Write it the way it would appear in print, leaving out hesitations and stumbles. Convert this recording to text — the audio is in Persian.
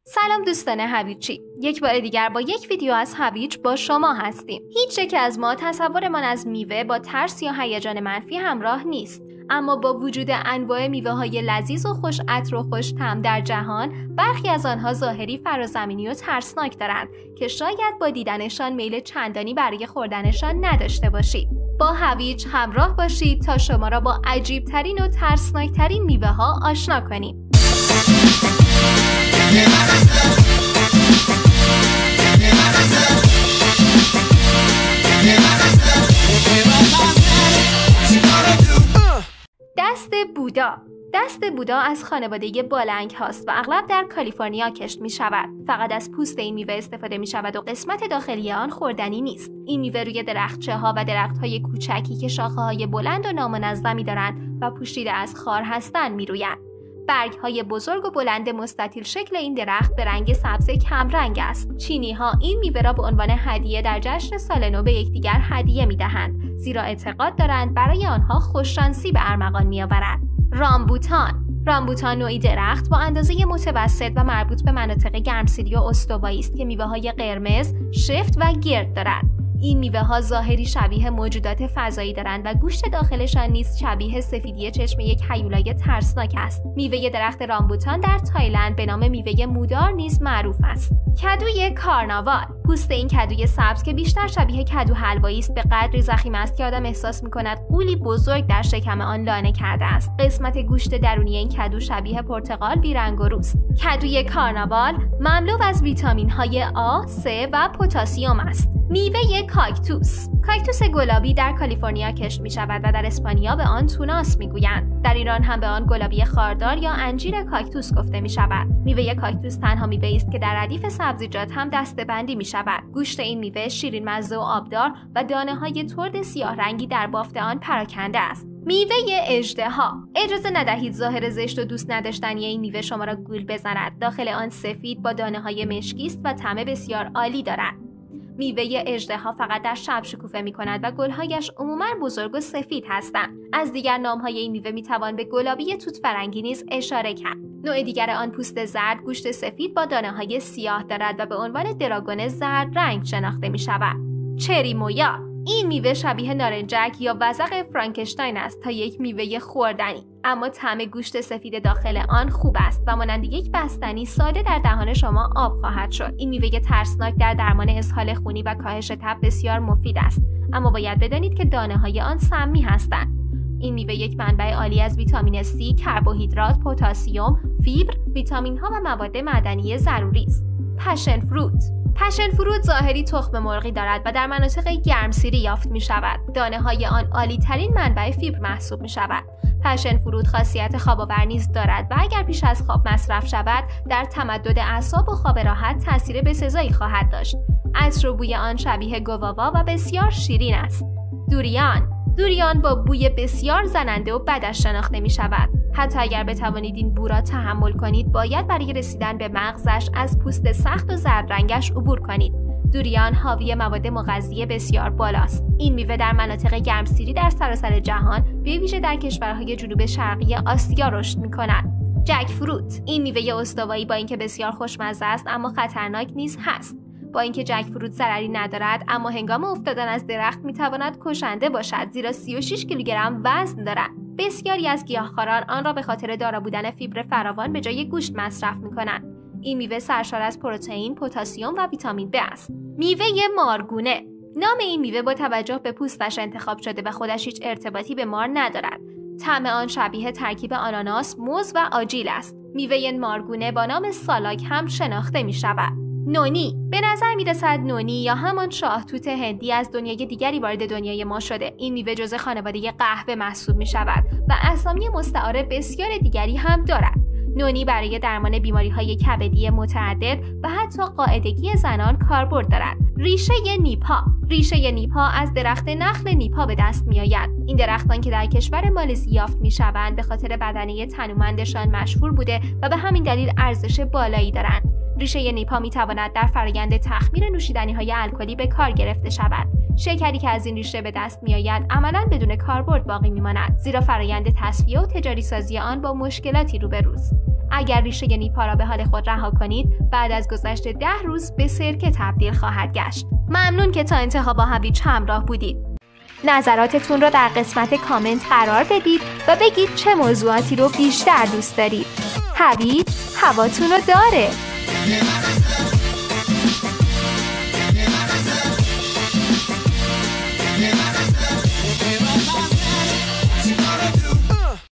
سلام دوستان هویجی، یک بار دیگر با یک ویدیو از هویج با شما هستیم. هیچ یک از ما تصورمان از میوه با ترس یا هیجان منفی همراه نیست، اما با وجود انواع میوه‌های لذیذ و خوش عطر و خوش طعم در جهان، برخی از آنها ظاهری فرازمینی و ترسناک دارند که شاید با دیدنشان میل چندانی برای خوردنشان نداشته باشید. با هویج همراه باشید تا شما را با عجیب‌ترین و ترسناک‌ترین میوه‌ها آشنا کنیم. دست بودا از خانواده بالنگ هاست و اغلب در کالیفرنیا کشت می شود. فقط از پوست این میوه استفاده می شود و قسمت داخلی آن خوردنی نیست. این میوه روی درختچه ها و درخت های کوچکی که شاخه های بلند و نامنظمی دارند و پوشیده از خار هستند می رویند. برگ های بزرگ و بلند مستطیل شکل این درخت به رنگ سبز کمرنگ است. چینی ها این میوه را به عنوان هدیه در جشن سال نو به یکدیگر هدیه می دهند، زیرا اعتقاد دارند برای آنها خوششانسی به ارمغان می آورد. رامبوتان نوعی درخت با اندازه متوسط و مربوط به مناطق گرمسیری و استوایی است که میوه‌های قرمز، شفت و گرد دارند. این میوه‌ها ظاهری شبیه موجودات فضایی دارند و گوشت داخلشان نیز شبیه سفیدی چشم یک هیولای ترسناک است. میوه درخت رامبوتان در تایلند به نام میوه مودار نیز معروف است. کدوی کارناوال. پوست این کدوی سبز که بیشتر شبیه کدو حلوایی است به قدری ضخیم است که آدم احساس می‌کند غولی بزرگ در شکم آن لانه کرده است. قسمت گوشت درونی این کدو شبیه پرتقال بی‌رنگ و روست. کدوی کارناوال مملو از ویتامین‌های آ، س و پتاسیم است. میوه کاکتوس گلابی در کالیفرنیا کشت می شود و در اسپانیا به آن توناس می گویند. در ایران هم به آن گلابی خاردار یا انجیر کاکتوس گفته می شود. میوه کاکتوس تنها میوه است که در ردیف سبزیجات هم دسته‌بندی می شود. گوشت این میوه شیرین مزه و آبدار و دانه‌های ترد سیاه رنگی در بافت آن پراکنده است. میوه اژدها. اجازه ندهید ظاهر زشت و دوست نداشتنی این میوه شما را گول بزند. داخل آن سفید با دانه‌های مشکی است و طعم بسیار عالی دارد. میوه اژدها فقط در شب شکوفه می کند و گلهایش عموماً بزرگ و سفید هستند. از دیگر نامهای این میوه می توان به گلابی توت فرنگی نیز اشاره کرد. نوع دیگر آن پوست زرد، گوشت سفید با دانه‌های سیاه دارد و به عنوان دراگون زرد رنگ شناخته می شود. چری مویا. این میوه شبیه نارنجک یا وزغ فرانکشتاین است تا یک میوه خوردنی، اما طعم گوشت سفید داخل آن خوب است و مانند یک بستنی ساده در دهان شما آب خواهد شد. این میوه ترسناک در درمان اسهال خونی و کاهش تب بسیار مفید است، اما باید بدانید که دانه‌های آن سمی هستند. این میوه یک منبع عالی از ویتامین C، کربوهیدرات، پتاسیم، فیبر، ویتامین‌ها و مواد معدنی ضروری است. پشن فروت ظاهری تخم مرغی دارد و در مناطق گرمسیری یافت می شود. دانه های آن عالی ترین منبع فیبر محسوب می شود. پشن فروت خاصیت خواب آور نیز دارد و اگر پیش از خواب مصرف شود در تمدد اعصاب و خواب راحت تاثیر بسزایی خواهد داشت. عطر و بوی آن شبیه گواوا و بسیار شیرین است. دوریان با بوی بسیار زننده و بدش شناخته می شود. حتی اگر بتوانید این بو را تحمل کنید، باید برای رسیدن به مغزش از پوست سخت و زرد رنگش عبور کنید. دوریان حاوی مواد مغذی بسیار بالاست. این میوه در مناطق گرمسیری در سراسر جهان، به ویژه در کشورهای جنوب شرقی آسیا رشد می‌کند. جک فروت. این میوه استوایی با اینکه بسیار خوشمزه است اما خطرناک نیز هست. با اینکه جک فروت ضرری ندارد، اما هنگام افتادن از درخت می‌تواند کشنده باشد، زیرا 36 کیلوگرم وزن دارد. بسیاری از گیاهخواران آن را به خاطر دارا بودن فیبر فراوان به جای گوشت مصرف می‌کنند. این میوه سرشار از پروتئین، پتاسیم و ویتامین B است. میوه مارگونه. نام این میوه با توجه به پوستش انتخاب شده و خودش هیچ ارتباطی به مار ندارد. طعم آن شبیه ترکیب آناناس، موز و آجیل است. میوه مارگونه با نام سالاک هم شناخته می‌شود. نونی. به نظر میرسد نونی یا همان شاهتوت هندی از دنیای دیگری وارد دنیای ما شده. این میوه جزء خانواده قهوه محسوب می شود و اسامی مستعار بسیار دیگری هم دارد. نونی برای درمان بیماری‌های کبدی متعدد و حتی قاعدگی زنان کاربرد دارد. ریشه نیپا از درخت نخل نیپا به دست می‌آید. این درختان که در کشور مالزی یافت می‌شوند به خاطر بدنه تنومندشان مشهور بوده و به همین دلیل ارزش بالایی دارند. ریشه نیپا می‌تواند در فرآیند تخمیر نوشیدنی‌های الکلی به کار گرفته شود. شکری که از این ریشه به دست می‌آید عملاً بدون کاربرد باقی می‌ماند، زیرا فرآیند تصفیه و تجاری سازی آن با مشکلاتی روبروست. اگر ریشه نیپا را به حال خود رها کنید، بعد از گذشت 10 روز به سرکه تبدیل خواهد گشت. ممنون که تا انتها با هویج همراه بودید. نظراتتون رو در قسمت کامنت قرار بدید و بگید چه موضوعاتی رو بیشتر دوست دارید. هویج هواتون رو داره.